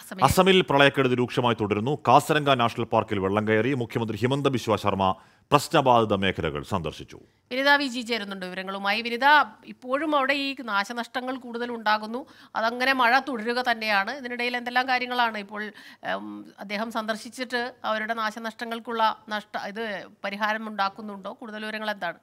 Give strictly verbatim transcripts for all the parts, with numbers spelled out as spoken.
അസമിൽ പ്രളയക്കെടുതി രൂക്ഷമായി തുടരുന്നു. കാസരംഗ നാഷണൽ പാർക്കിൽ വെള്ളം കയറി. മുഖ്യമന്ത്രി ഹിമന്ത ബിശ്വ ശർമ്മ പ്രശ്നബാധിത മേഖലകൾ സന്ദർശിച്ചു. വിനിത വി ജി ചേരുന്നുണ്ട് വിവരങ്ങളുമായി. വിനിത, ഇപ്പോഴും അവിടെ ഈ നാശനഷ്ടങ്ങൾ കൂടുതൽ ഉണ്ടാകുന്നു, അതങ്ങനെ മഴ തുടരുക തന്നെയാണ്. ഇതിനിടയിൽ എന്തെല്ലാം കാര്യങ്ങളാണ് ഇപ്പോൾ അദ്ദേഹം സന്ദർശിച്ചിട്ട് അവരുടെ നാശനഷ്ടങ്ങൾക്കുള്ള നഷ്ട ഇത് പരിഹാരം ഉണ്ടാക്കുന്നുണ്ടോ? കൂടുതൽ വിവരങ്ങൾ എന്താണ്?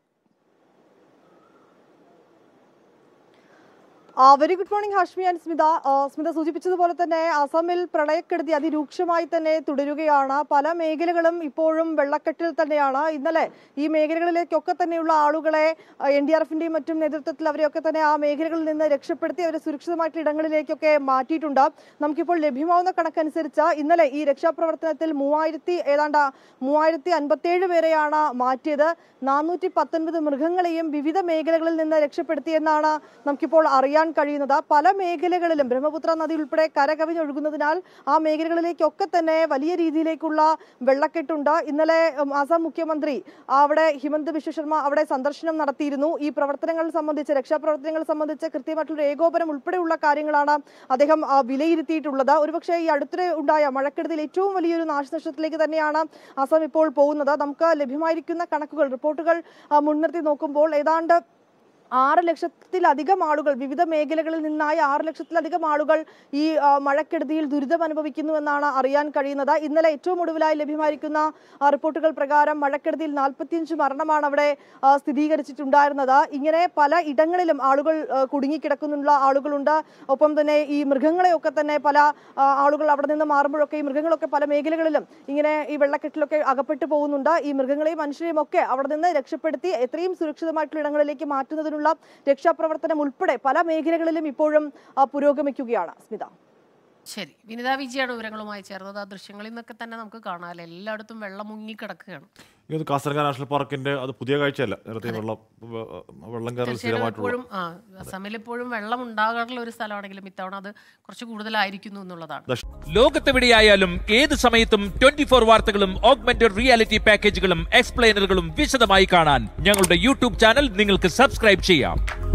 Very good morning Hashmi and Smitha. Smitha സൂചിപ്പിച്ചതുപോലെ തന്നെ അസമിൽ പ്രളയക്കെടുതി അതിരൂക്ഷമായി തന്നെ തുടരുകയാണ്. പല മേഖലകളും ഇപ്പോഴും വെള്ളക്കെട്ടിൽ തന്നെയാണ്. ഇന്നലെ ഈ മേഖലകളിലേക്കൊക്കെ തന്നെയുള്ള ആളുകളെ എൻ ഡി ആർ എഫിന്റെയും മറ്റും നേതൃത്വത്തിൽ അവരെയൊക്കെ തന്നെ ആ മേഖലകളിൽ നിന്ന് രക്ഷപ്പെടുത്തി അവരെ സുരക്ഷിതമായിട്ടുള്ള ഇടങ്ങളിലേക്കൊക്കെ മാറ്റിയിട്ടുണ്ട്. നമുക്കിപ്പോൾ ലഭ്യമാവുന്ന കണക്കനുസരിച്ച് ഇന്നലെ ഈ രക്ഷാപ്രവർത്തനത്തിൽ മൂവായിരത്തി ഏതാണ്ട് മൂവായിരത്തി അൻപത്തിയേഴ് പേരെയാണ് മാറ്റിയത്. നാനൂറ്റി പത്തൊൻപത് മൃഗങ്ങളെയും വിവിധ മേഖലകളിൽ നിന്ന് രക്ഷപ്പെടുത്തിയെന്നാണ് നമുക്കിപ്പോൾ അറിയാൻ കഴിയുന്നത്. പല മേഖലകളിലും ബ്രഹ്മപുത്ര നദി ഉൾപ്പെടെ കരകവിഞ്ഞൊഴുകുന്നതിനാൽ ആ മേഖലകളിലേക്കൊക്കെ തന്നെ വലിയ രീതിയിലേക്കുള്ള വെള്ളക്കെട്ടുണ്ട്. ഇന്നലെ ആസാം മുഖ്യമന്ത്രി അവിടെ ഹിമന്ത ബിശ്വ ശർമ്മ അവിടെ സന്ദർശനം നടത്തിയിരുന്നു. ഈ പ്രവർത്തനങ്ങൾ സംബന്ധിച്ച് രക്ഷാപ്രവർത്തനങ്ങൾ സംബന്ധിച്ച് കൃത്യമായിട്ടുള്ള ഏകോപനം ഉൾപ്പെടെയുള്ള കാര്യങ്ങളാണ് അദ്ദേഹം വിലയിരുത്തിയിട്ടുള്ളത്. ഒരുപക്ഷെ ഈ അടുത്തിടെ ഉണ്ടായ മഴക്കെടുതിയിൽ ഏറ്റവും വലിയൊരു നാശനഷ്ടത്തിലേക്ക് തന്നെയാണ് ആസാം ഇപ്പോൾ പോകുന്നത്. നമുക്ക് ലഭ്യമായിരിക്കുന്ന കണക്കുകൾ റിപ്പോർട്ടുകൾ മുൻനിർത്തി നോക്കുമ്പോൾ ഏതാണ്ട് ആറ് ലക്ഷത്തിലധികം ആളുകൾ വിവിധ മേഖലകളിൽ നിന്നായി ആറ് ലക്ഷത്തിലധികം ആളുകൾ ഈ മഴക്കെടുതിയിൽ ദുരിതം അനുഭവിക്കുന്നു എന്നാണ് അറിയാൻ കഴിയുന്നത്. ഇന്നലെ ഏറ്റവും ഒടുവിലായി ലഭ്യമായിരിക്കുന്ന റിപ്പോർട്ടുകൾ പ്രകാരം മഴക്കെടുതിയിൽ നാൽപ്പത്തിയഞ്ച് മരണമാണ് അവിടെ സ്ഥിരീകരിച്ചിട്ടുണ്ടായിരുന്നത്. ഇങ്ങനെ പല ഇടങ്ങളിലും ആളുകൾ കുടുങ്ങിക്കിടക്കുന്നുള്ള ആളുകളുണ്ട്. ഒപ്പം തന്നെ ഈ മൃഗങ്ങളെയൊക്കെ തന്നെ പല ആളുകൾ അവിടെ നിന്ന് മാറുമ്പോഴൊക്കെ ഈ മൃഗങ്ങളൊക്കെ പല മേഖലകളിലും ഇങ്ങനെ ഈ വെള്ളക്കെട്ടിലൊക്കെ അകപ്പെട്ടു പോകുന്നുണ്ട്. ഈ മൃഗങ്ങളെയും മനുഷ്യരെയും ഒക്കെ അവിടെ നിന്ന് രക്ഷപ്പെടുത്തി എത്രയും സുരക്ഷിതമായിട്ടുള്ള ഇടങ്ങളിലേക്ക് മാറ്റുന്നതിന് രക്ഷാപ്രവർത്തനം ഉൾപ്പെടെ പല മേഖലകളിലും ഇപ്പോഴും പുരോഗമിക്കുകയാണ്. സ്മിത, ശരി. വിനിത വിജയാണ് വിവരങ്ങളുമായി ചേർന്നത്. ആ ദൃശ്യങ്ങളിൽ നിന്നൊക്കെ തന്നെ നമുക്ക് കാണാം, എല്ലായിടത്തും വെള്ളം മുങ്ങിക്കിടക്കുകയാണ്. കാസർഗോഡ് നാഷണൽ പാർക്കിന്റെ അത് പുതിയ കാഴ്ചയല്ല. നേരത്തെ വെള്ളം വെള്ളം കയറും. ആ അസമിൽ ഇപ്പോഴും വെള്ളം ഉണ്ടാകാറുള്ള ഒരു സ്ഥലമാണെങ്കിലും ഇത്തവണ അത് കുറച്ച് കൂടുതലായിരിക്കുന്നു എന്നുള്ളതാണ്. ലോകത്തെവിടെയായാലും ഏത് സമയത്തും ട്വന്റി ഫോർ വാർത്തകളും ഓഗ്മെന്റഡ് റിയാലിറ്റി പാക്കേജുകളും എക്സ്പ്ലെയിനറുകളും വിശദമായി കാണാൻ ഞങ്ങളുടെ യൂട്യൂബ് ചാനൽ നിങ്ങൾക്ക് സബ്സ്ക്രൈബ് ചെയ്യാം.